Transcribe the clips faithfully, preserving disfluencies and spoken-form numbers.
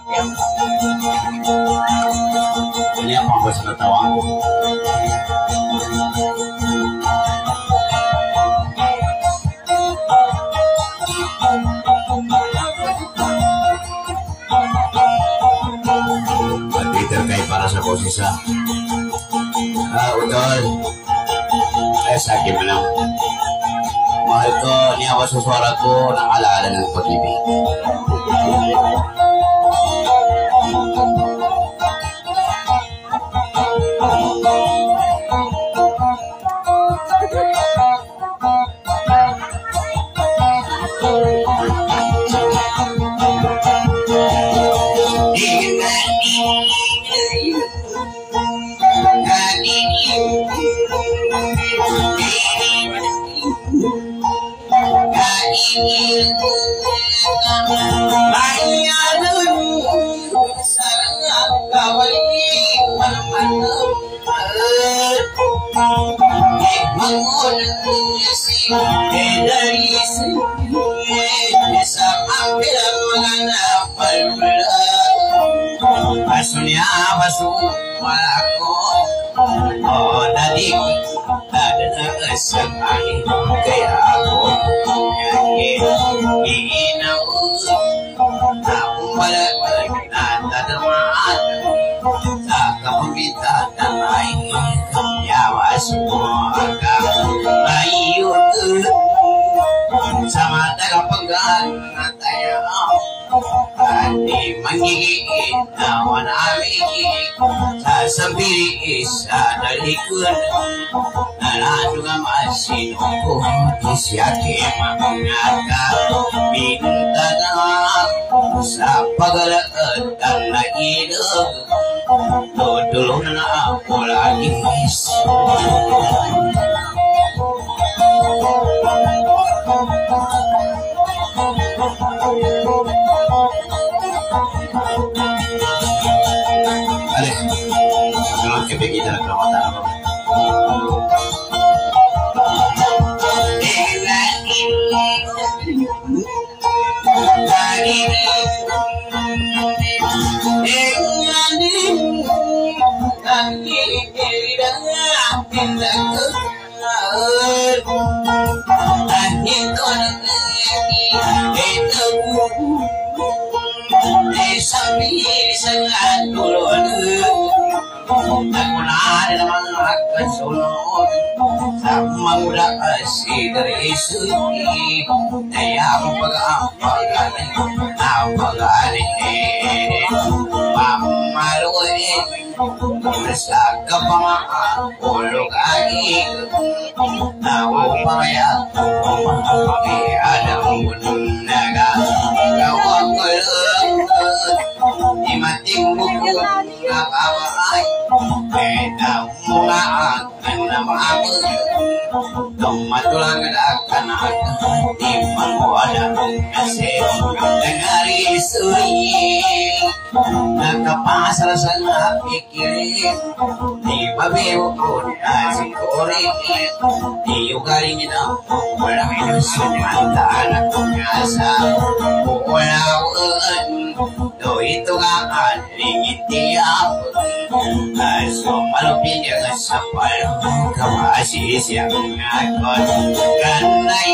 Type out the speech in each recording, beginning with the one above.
Ini apa bos ketawa? Berarti terkait para sakosisa. Ah, betul. Eh, sakit menang. Mahal ko, niya sa suara ko, nakalaala ng pag-ibig. Basunya basu malaku, oh tadi ada sekali kayak aku nyanyi inau tahu pada nada teman tak meminta dan lain ya basu agak ayu sama dalam pegang katanya hati menggigit nawan amik sasambiri sadari kun naladunga masih nunggu disiake mangaka minta dalam sa pagalaan dan nailog dudulong na ako lagi Ale, jangan kebegitu nak ramatan apa? Sabi sangat dulun aku nada namang kasunod sama udah kasih dari suci ayam pag-ampagan ampagan pamaluin sa kapamahulog ay naupaya ada naga gawang kulung di mating buku kapabay beda mula akan nama aku tomatulang akan di mangwada nasib dengari sunyi nakapasal sa napikirin di babiw ko asing kurin di ugaling na walang inusumanta na kumasa uulawan do ito nga alingit tiyap aso malupin yung sapal kamasisiyang akon kanay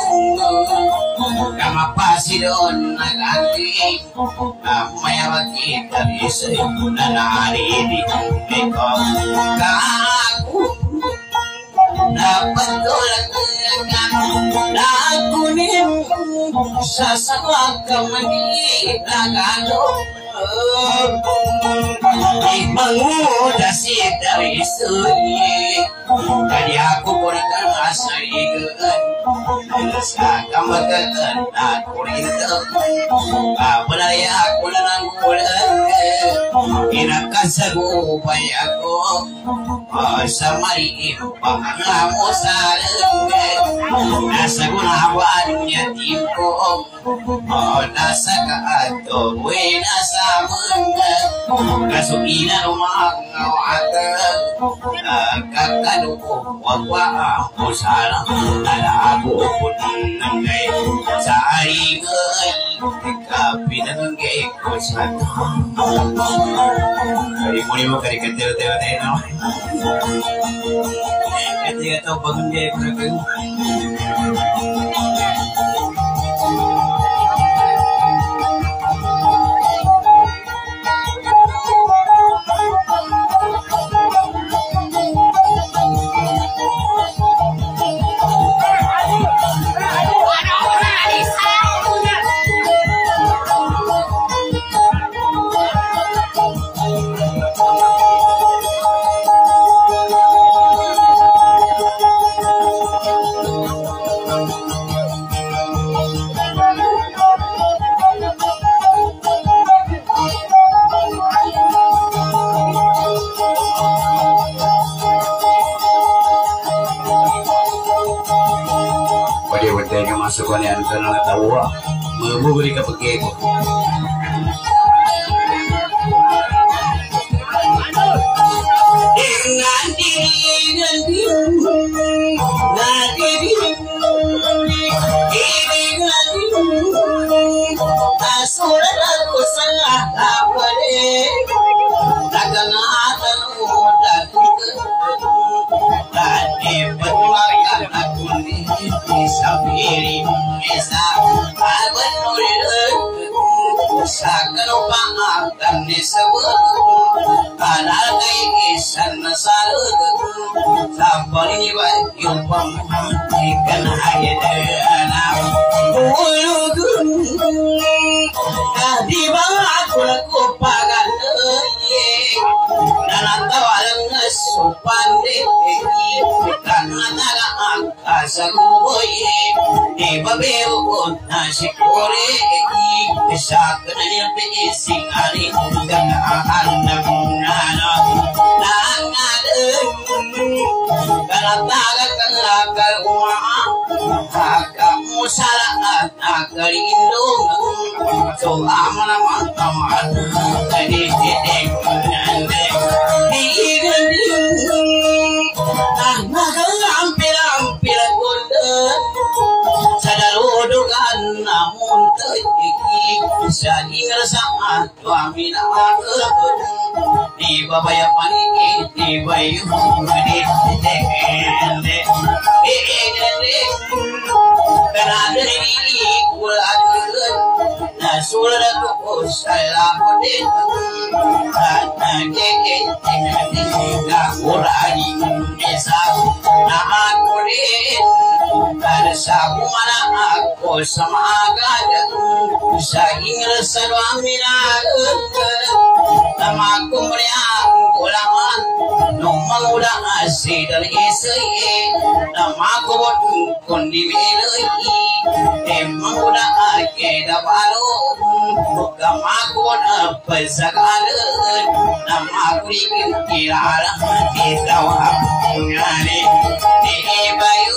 kamapasidon nag-anting mayawag kita isa'y nanaridi ito kaku napatulang na kunin sa sawag kamagit na gano'n ipanguda si dari sunyi kadi aku kurikan asa igan sa kamagatan aku rinto kabalaya aku nanang kulan inakasagupay ako sa maliim pangangamo sa nasa gunawan niya tipo nasa kaato buhay nasa kasukinan umangawata kakaluko wagwa mo sana nalago po nangay sa aringay Pinanggay ko sa ito. Kaya muli mo karikatero-tero tayo na. Kaya nga ito, pagunggay ko na kayo. Masuk ko niyan ka na natawa. Mabubuli ka pagkego. Dengan diri dan diri dan diri diri dan diri asuran aku salah apa deh dagang atan udah tadi berwarga aku nih sabiri esa awan nulir sakan paatan disebut kanal kai isan salut sabari bayu pematikan hayana ulugun di bawah aku laku pagan dan tawalang sopan deh karena naga angkasa kuboye di babeo nasi kore saat nanya pising hari dan anak nana nana kalau taga kalau uang kamu salah agak indung so aman aman aman jadi titik nanti di ah hampir-hampir golden sadaludugan namun teki bisa saat suami nak di babaya paniki di bayu di tekende eh karena dari kulat nah sudah aku salah kodin karena keke nggak kurang bisa nama kodin karena sabu mana aku sama agak saking rasa suamina nama aku meriang kulaman nomang udah asih dari isi nama aku buat kondi belai emang udah agak baru bukan aku buat apa segala nama aku dikira kita wahai di bayu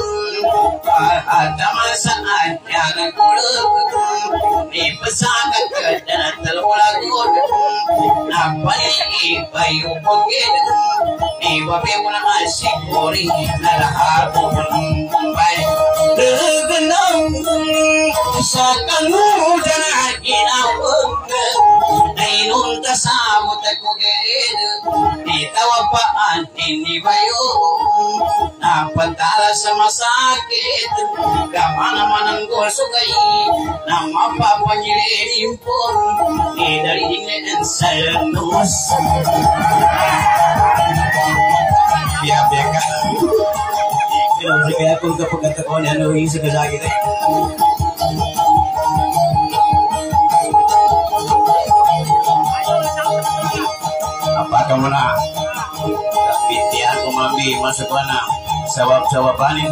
ada masalah yang kurang di pesantren dan telulang apa ini bayu mungkin di babi mana asyik kori nalar aku baik terkenang sakan muda kita ainun tasamu takuged di tawapaan ini bayu napantala sama sakit kamana-mana ko sugai nama papa nyirim pun ni dari ingin senus biar biarkan kita mesti kaya kung kapagkata ko niya ano yung sakit eh apakah mana bitian kumambi masuk mana sawab-sawabanin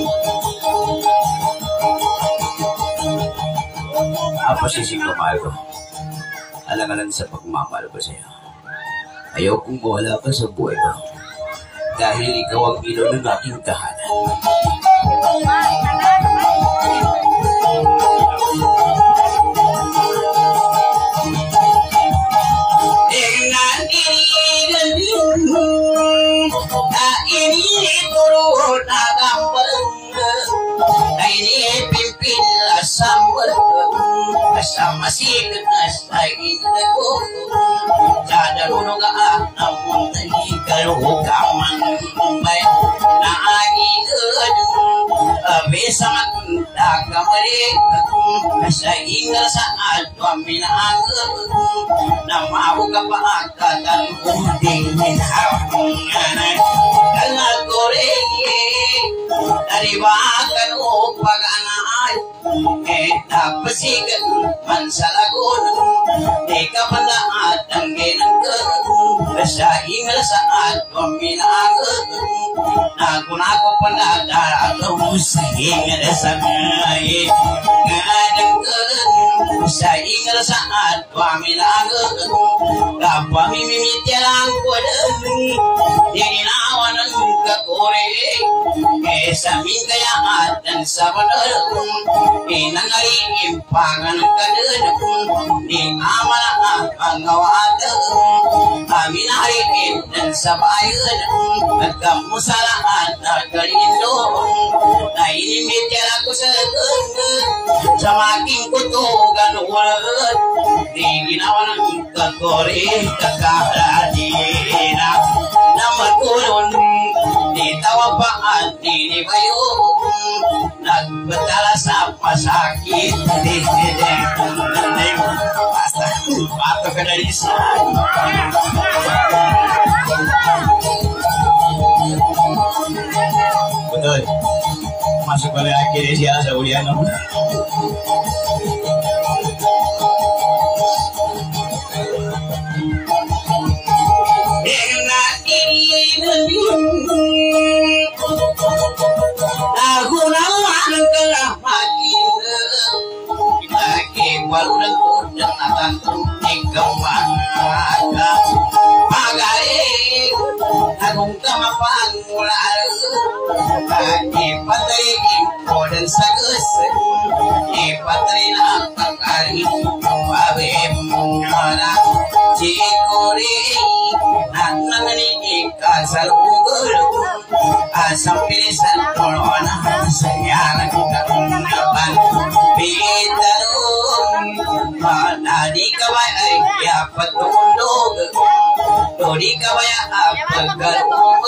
apa sisi kamahal ko alang-alang sa pagmamahal ko sa iyo ayaw kong mawala ka sa buhay ko dahil ikaw ang ilaw ng aking tahanan ini turun agam ini pimpin sambal ko Jadaruno ka namun tadi kalau kaman bay naagi bisa kamari sa ingal saat paminang nama aku kapakatan udingin hapungan kalau kore dari bakan upaganay eh tapasigan mansalagon eka palaat ang ginang sa ingal saat paminang Naku-naku penadar atau sehingga sangai ngadeng sa ingal saat pamilang kapwa mimimit yalang kuadeng dinawan ng kakore kesa mingkayaan dan sabanal inangali impangan kadeng di amala ang ngawateng aminari dan sabayan nagkamusalaan na kalindo na inimit yan ako sa sa making kutugan walad di ginawa ng kakori kakaladina na magkulon di tawa pa at di bayo nagbatala sa pasakit di di di basta pato ka na isan betul masuk pada akhirnya siapa Saudiano aku nawan kelah makin kita walau dan akan dikembang magari agung kamapang mulal ipatay dan sagus ipatay na kakari pabim na cikuri nanangani ikasal ugul asam pilisan tolona sayang kapan pitarong mana di kawai ya patundog Dodi kawaya apagalumbang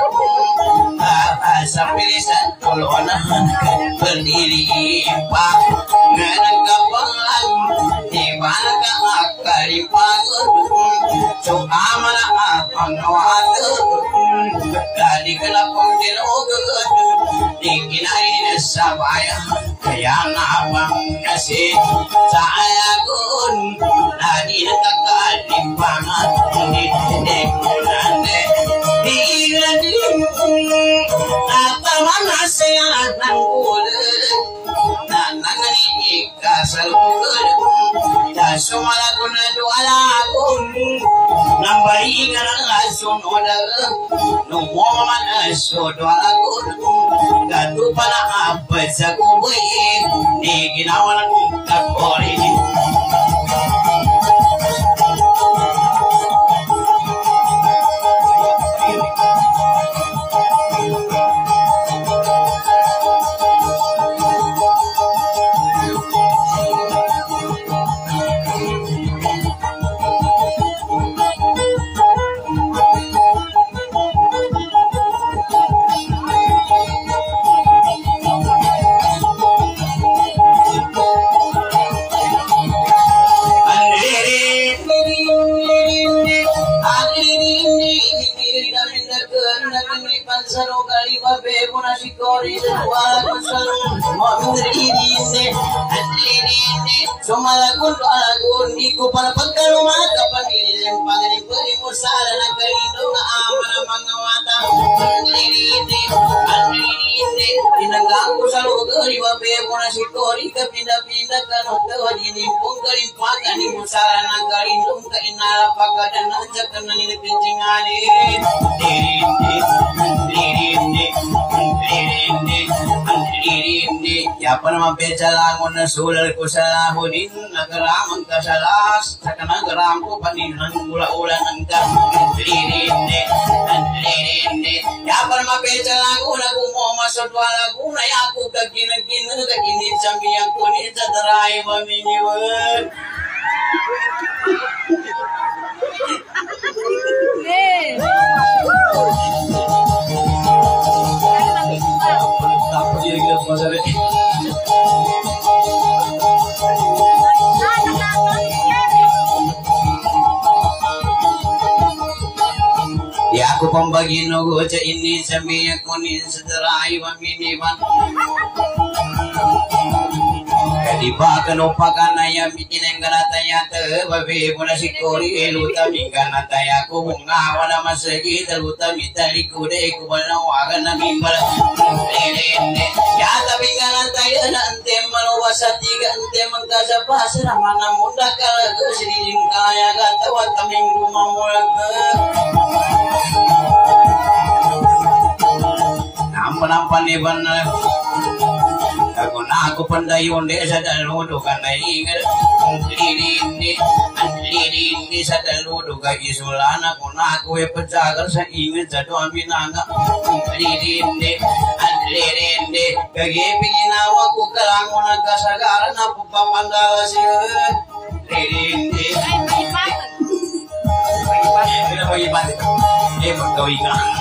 asam pilisan tolona berdiri pak nganang kapalang di mana ka akari pangun so amala apang nawatu dari kelapang dinugut di kinari sabaya kaya napang nasi saya gun nadi nakakalimpangan di Nande Diladim Apa mana saya nanggul Nanangani ikasal ugul Dasumala kuna duala kun Nambari ka ng asun odal Numuman aso duala kun Gado pala abad sa kuboy Di ginawa ng kakori Sumalakun alagun iku para pagkaluma kapag inilang pangalipuri mo sala na kaino nga ama na mga wata Anlirindi, anlirindi Tinanggang ko sa lugar iwabe mo na si Tori kapinda-pinda kanotawad inimpong kalimpagan ni mo sala na kaino ka inala pagkadanan sa kanan nilipintingani Anlirindi, anlirindi, anlirindi, anlirindi Ya pa naman pecha langon na sulal ko sa lahudin Nagaramang kasalas Sa kanagaram ko paninang ula-ula ng Anlirindi, anlirindi Ya pa naman pecha langon na kumoma sa tuwala ko Na yapo kaginagin na kaginit sa miyang kunit Sa taray maminiwan Ya aku pembagi nugu ca ini sambil kuning seterai waminiman kadibakan upakan ayam bikin yang ganatanya tebabe mula sikori luta mingana taya ku bunga wana masagi teluta mitali kude kubalna wagan namimbal lelende ya tapi ganataya nante malawasati gante mangkasa pasra mana munda kala kesiriring kaya gata wata minggu mamulak nampan-nampan ni benar aku nak aku pandai onde sadar ludu kan ingat diri ini diri ini sadar ludu kaki sulana aku nak aku pecagar saya ingat jatuh amin angka diri ini diri ini kaki bikin aku kelangun agak sagaran aku papandal sih diri ini kita bagi pasti eh berkawin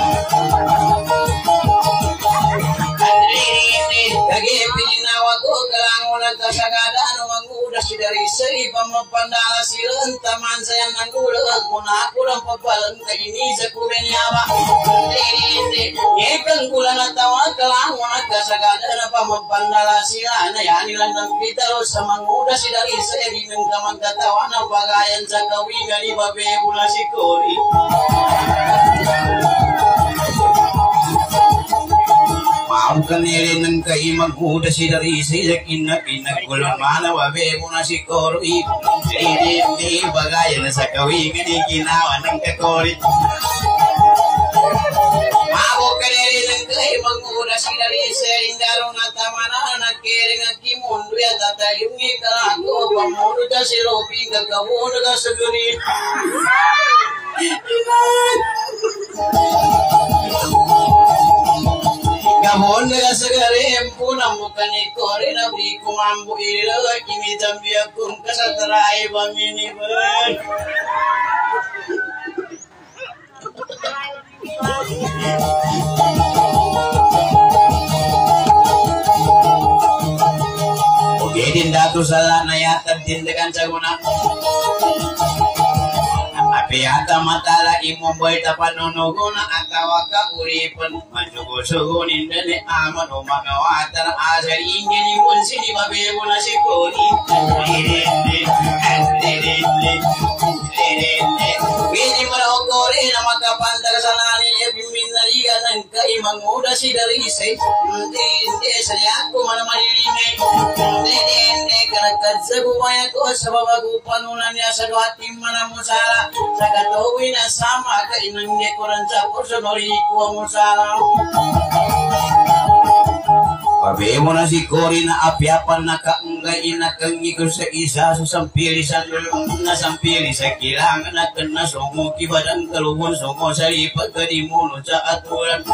Kage pinawa ko kalangon at kasagadan mangudas dari seri pamapandala silan taman saya nangulag muna ako lang papalang kaini sa kurenyawa hindi ngekang kulang at tawag kalangon at kasagadan na pamapandala sila na yan ilang ng pitalo sa mangudas dari seri ng kamagkatawa na pagayan sa kawingan ibabe mula si Cory Maafkan nere nang kai magmuda si dari sila inak inak kulon mana wabe muna si Cory hindi hindi bagayan sa kawingan ikinawa ng kakori Maafkan nere nang kai magmuda si dari sila indaro na tamana nakiring at kimundo at tatayong ikarako pamudo ka si Ropi kakamudo ka sa guni Gamon na sagare puna mukani kore na bi kumambu ilo kimi tambia kum kasatrai bamini ban Oke dindatu salah nayatan dindekan saguna Piyata matala imo boy tapanunuguna atawa ka uripan mansugo-sugunin dali aman o mga watar asal ingin imon sini babebo na si Cory lirinde lirinde lirinde Wini mo na o Cory na magkapantag sa nani e biminaliga ng kaimanguda si Darisay lirinde sa liyak ko man malilimay lirinde kanagkad sa gumaya ko sa babagupanunan niya sa duhatim manamusala sa katawin na sama ka inang nekuran sa kurso noriku ang musala Pabe mo na si Cory na apyapan na kaanggay inakanggi ko sa isa sa sampili sa na sampili sa kilangan na kanasongo kibadang kaluhon songo sa lipat kadimuno sa aturan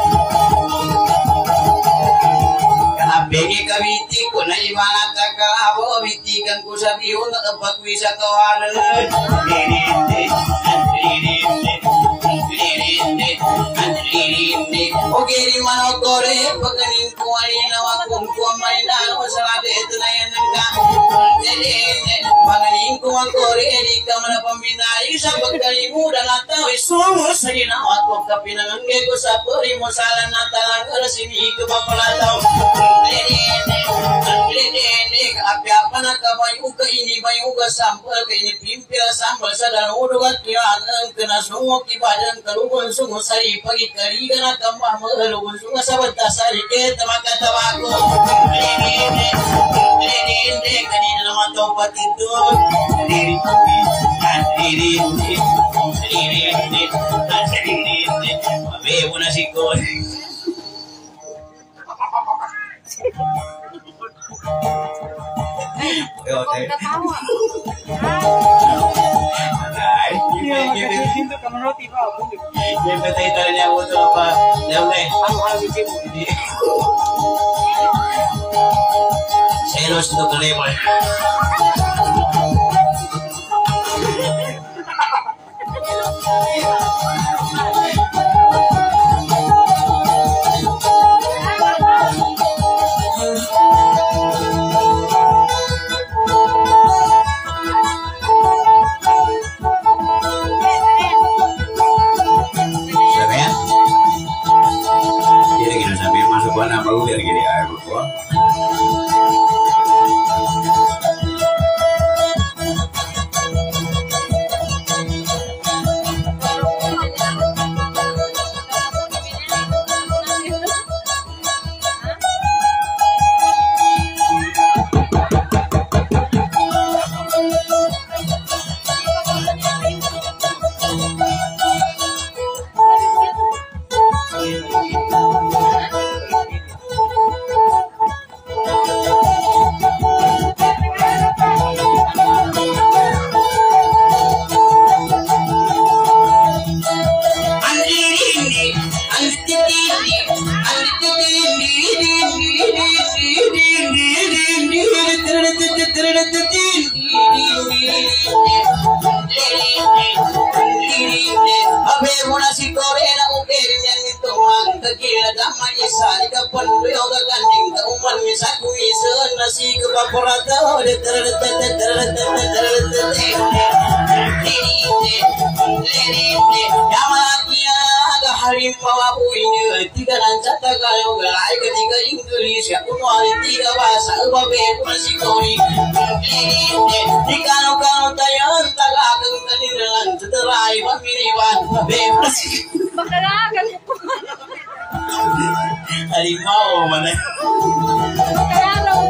Begi kawiti ko na imanat na kalabo Bitikan ko sa biyong nakapagwi sa kawanan Lirinde, lirinde, lirinde, lirinde O giri man o Cory Pagkanin ko alina wakong ko marinano Sa labi ito na yan ang ka Lirinde, pagkanin ko ang Cory Di ka man na paminari Sa pagkanin mo dalataw Isumo sa ginawat Huwag ka pinangangge ko sa puri mo Salan na talaga Sini ka papalataw Lirinde, lirinde Api-apa na kabayu ka ini bayu ka sampel Ka ini pimpil sampel Sa daludo ka kiyanan Kena sungok ibadan Kalubon sungo sari Pagi kari ka na kambah Magalubon sungo sa batasari Kita makatawago Lirinde, lirinde Kanina naman ito patidon Lirinde, lirinde Lirinde, lirinde Mabebo na si Cory Oke. Siento que me motivado. Siempre te traía mucho para leone. Celos itu kelima. bisa kuisun nasi kebaporato Yamakia aga harimau apunya tiga rancata kalau galai ketiga Indonesia kumari tiga bahasa babe masih kori tiga kalau tayan tagak taniran terai pamiriwan babe masih Bakalagan. harimau mana Bakalagan.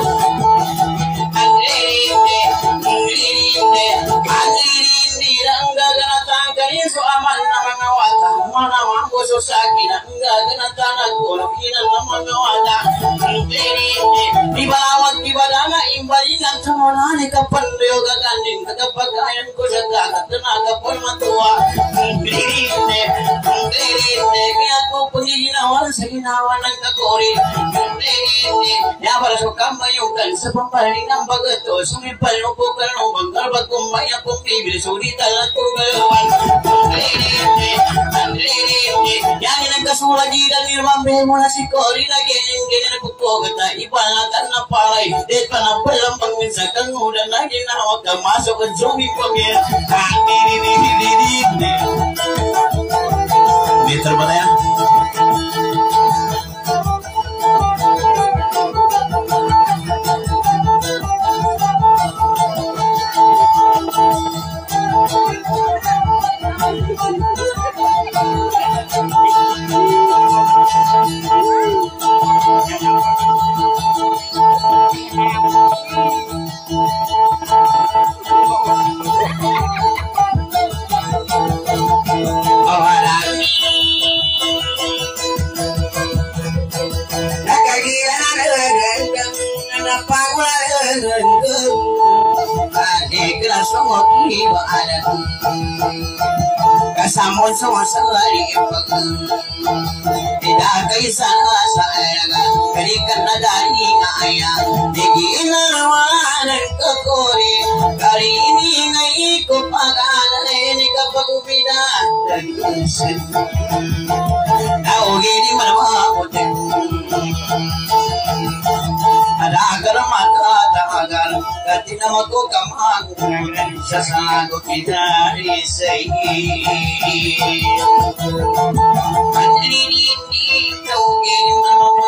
Angrinde, angrinde, angrinde, rangga ganatang kaya so aman na mga wata, mana mambo so sakina, rangga ganatang agulokina na mga wata. Angrinde, ibawat ibadanga imbalingan tamonani kapandayo gaganding, kagapagayan ko sa gagat, tanagapon matuwa. Angrinde, angrinde, kaya ko pangiginawan sa ginawa ng kakori. Angrinde, yabara so kamayukan sa pampaling ng bagato, sumipal mo po ka nung magkarbag kumaya kong bibili, surita lang tugalawan. Angrinde, angrinde, yan ang kasulagiran ni Rambe mo na si Cory na ganyan-ganyan na pagkogata, ipanatan na palay, dahil pa na palang pangminsa kang ulan na ginawag ka, masok at zombie pangyan. Angrinde, meter ba na yan? Kasamon sama sari tidak kaisa saya berikan dari ayah diginawan kekori kali ini naik pagan ini kapagupida tahu gini mana ada agar mata tak agar katina mako kamang sasago kita isai andri ini tahu gini mana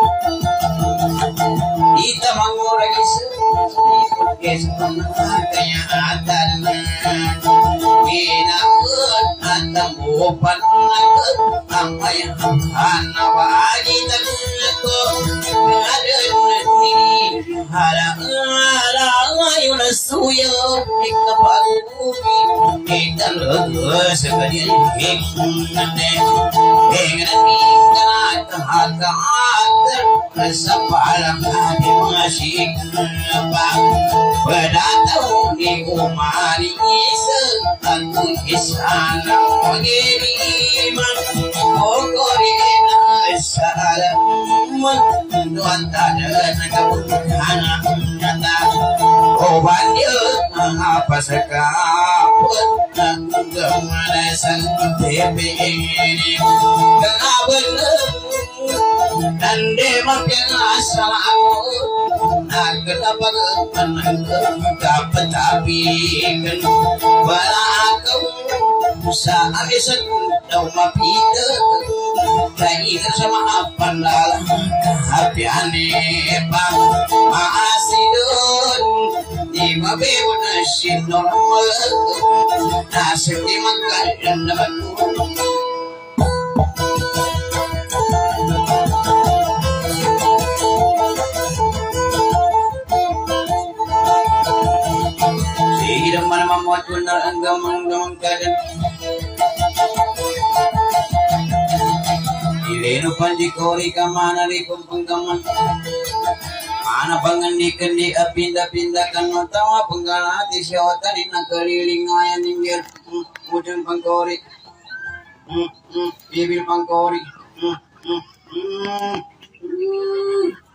kita mangoragi kesana kaya adan ina atam opan apa yang anak bagi takutku ada ni hala hala yun suyo ikapagubi kita legas sekalian hikmane dengan tinggal harga ater sepalang hati masih apa pada tahun di umari satu kisana mengiriman okorina salam nuanta dan kabuhana nanda obanyo apa sekaput gemanasan bebe ini kenabel dan demakin asalamu kenapa dapat tapi kan balakau sa abisan daw mapita kaya sama apa dalam happy ane pa maasidon di mabebo na sinormal nasib di magkalan naman sige naman mamuat ko na ang gamang-gamang kadan Ireno pandikori kamana rikum penggaman mana pangandikan di apinda-pinda kan tawa penggalati syawatan di nakeliling ayan ninggir mudun pangkori bibil pangkori